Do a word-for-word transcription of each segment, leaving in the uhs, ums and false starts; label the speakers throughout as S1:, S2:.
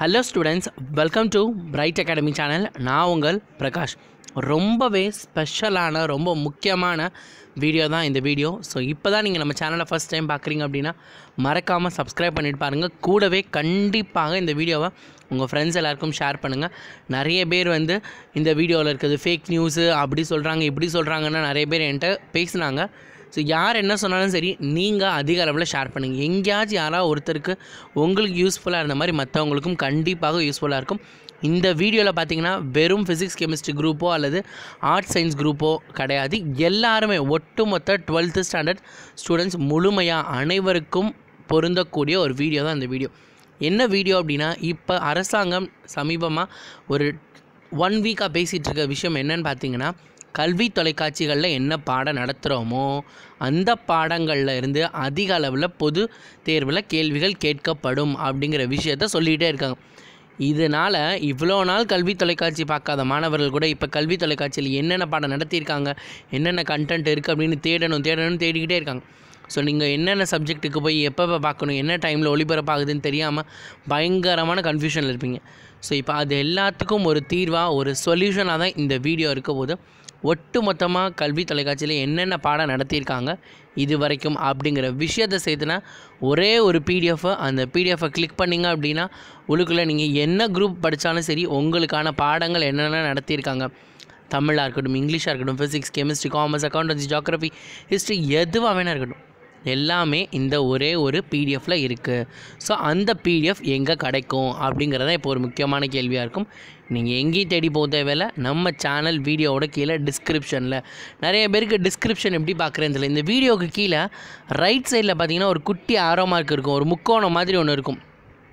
S1: Hello students, welcome to bright academy channel. நான் உங்கள் பிரகாஷ். ரொம்பவே ஸ்பெஷலான ரொம்ப முக்கியமான வீடியோ தான் இந்த வீடியோ. ஸோ இப்போ தான் நீங்கள் நம்ம சேனலை ஃபஸ்ட் டைம் பார்க்குறீங்க அப்படின்னா மறக்காமல் சப்ஸ்கிரைப் பண்ணிட்டு பாருங்கள். கூடவே கண்டிப்பாக இந்த வீடியோவை உங்கள் ஃப்ரெண்ட்ஸ் எல்லாருக்கும் ஷேர் பண்ணுங்கள். நிறைய பேர் வந்து இந்த வீடியோவில் இருக்கிறது ஃபேக் நியூஸு அப்படி சொல்கிறாங்க இப்படி சொல்கிறாங்கன்னா நிறைய பேர் என்கிட்ட பேசுனாங்க. ஸோ யார் என்ன சொன்னாலும் சரி, நீங்கள் அதிக அளவில் ஷேர் பண்ணுங்கள். எங்கேயாச்சும் யாராவது ஒருத்தருக்கு உங்களுக்கு யூஸ்ஃபுல்லாக இருந்த மாதிரி மற்றவங்களுக்கும் கண்டிப்பாக யூஸ்ஃபுல்லாக இருக்கும். இந்த வீடியோவில் பார்த்தீங்கன்னா வெறும் ஃபிசிக்ஸ் கெமிஸ்ட்ரி குரூப்போ அல்லது ஆர்ட்ஸ் சயின்ஸ் குரூப்போ கிடையாது. எல்லாருமே ஒட்டுமொத்த டுவெல்த்து ஸ்டாண்டர்ட் ஸ்டூடெண்ட்ஸ் முழுமையாக அனைவருக்கும் பொருந்தக்கூடிய ஒரு வீடியோ தான் இந்த வீடியோ. என்ன வீடியோ அப்படின்னா, இப்போ அரசாங்கம் சமீபமாக ஒரு ஒன் வீக்காக பேசிகிட்டு இருக்க விஷயம் என்னன்னு பார்த்தீங்கன்னா, கல்வி தொலைக்காட்சிகளில் என்ன பாடம் நடத்துகிறோமோ அந்த பாடங்களில் இருந்து அதிக அளவில் பொது தேர்வில் கேள்விகள் கேட்கப்படும் அப்படிங்கிற விஷயத்த சொல்லிகிட்டே இருக்காங்க. இதனால் இவ்வளோ நாள் கல்வி தொலைக்காட்சி பார்க்காத மாணவர்கள் கூட இப்போ கல்வி தொலைக்காட்சியில் என்னென்ன பாடம் நடத்தியிருக்காங்க, என்னென்ன கண்டென்ட் இருக்குது அப்படின்னு தேடணும் தேடணும்னு தேடிக்கிட்டே இருக்காங்க. ஸோ நீங்கள் என்னென்ன சப்ஜெக்ட்டுக்கு போய் எப்போ பார்க்கணும், என்ன டைமில் ஒளிபரப்பாகுதுன்னு தெரியாமல் பயங்கரமான கன்ஃபியூஷனில் இருப்பீங்க. ஸோ இப்போ அது எல்லாத்துக்கும் ஒரு தீர்வாக ஒரு சொல்யூஷனாக தான் இந்த வீடியோ இருக்க போது. ஒட்டு மொத்தமாக கல்வி தொலைக்காட்சியில் என்னென்ன பாடம் நடத்தியிருக்காங்க இது வரைக்கும் அப்படிங்கிற விஷயத்தை சேர்த்துனா ஒரே ஒரு பிடிஎஃபை அந்த பிடிஎஃபை கிளிக் பண்ணிங்க அப்படின்னா உள்ளுக்குள்ளே நீங்கள் என்ன குரூப் படித்தாலும் சரி உங்களுக்கான பாடங்கள் என்னென்ன நடத்தியிருக்காங்க, தமிழாக இருக்கட்டும், இங்கிலீஷாக இருக்கட்டும், physics, chemistry, commerce, accountancy, geography, history, எதுவாக வேணா இருக்கட்டும், எல்லாமே இந்த ஒரே ஒரு பிடிஎஃப்பில் இருக்குது. ஸோ அந்த பிடிஎஃப் எங்கே கிடைக்கும் அப்படிங்கிறத இப்போ ஒரு முக்கியமான கேள்வியாக இருக்கும். நீங்கள் எங்கேயும் தேடி போக தேவையில்லை, நம்ம சேனல் வீடியோவோட கீழே டிஸ்கிரிப்ஷனில். நிறைய பேருக்கு டிஸ்கிரிப்ஷன் எப்படி பார்க்குறேன்னு தெரியல. இந்த வீடியோவுக்கு கீழே ரைட் சைடில் பார்த்தீங்கன்னா ஒரு குட்டி ஆரோ மார்க் இருக்கும், ஒரு முக்கோணம் மாதிரி ஒன்று இருக்கும்.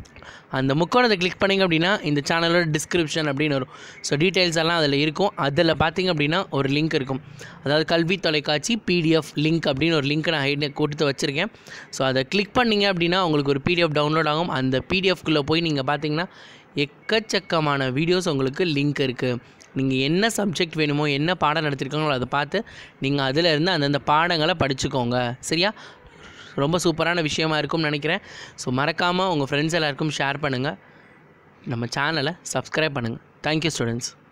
S1: அந்த முக்கோணத்தை கிளிக் பண்ணிங்க அப்படின்னா இந்த சேனலோட டிஸ்கிரிப்ஷன் அப்படின்னு வரும். ஸோ டீட்டெயில்ஸ் எல்லாம் அதில் இருக்கும். அதில் பார்த்திங்க அப்படின்னா ஒரு லிங்க் இருக்கும், அதாவது கல்வி தொலைக்காட்சி பிடிஎஃப் லிங்க் அப்படின்னு ஒரு லிங்க் நான் ஹைட் கொடுத்து வச்சுருக்கேன். ஸோ அதை கிளிக் பண்ணிங்க அப்படின்னா உங்களுக்கு ஒரு பிடிஎஃப் டவுன்லோட் ஆகும். அந்த பிடிஎஃப்குள்ளே போய் நீங்கள் பார்த்தீங்கன்னா எக்கச்சக்கமான வீடியோஸ் உங்களுக்கு லிங்க் இருக்குது. நீங்கள் என்ன சப்ஜெக்ட் வேணுமோ, என்ன பாடம் நடத்திருக்காங்களோ அதை பார்த்து நீங்கள் அதில் இருந்து அந்தந்த பாடங்களை படிச்சுக்கோங்க. சரியா? ரொம்ப சூப்பரான விஷயமா இருக்கும்னு நினைக்கிறேன். ஸோ மறக்காமல் உங்கள் ஃப்ரெண்ட்ஸ் எல்லாருக்கும் ஷேர் பண்ணுங்கள். நம்ம சேனலை சப்ஸ்கிரைப் பண்ணுங்கள். Thank you students.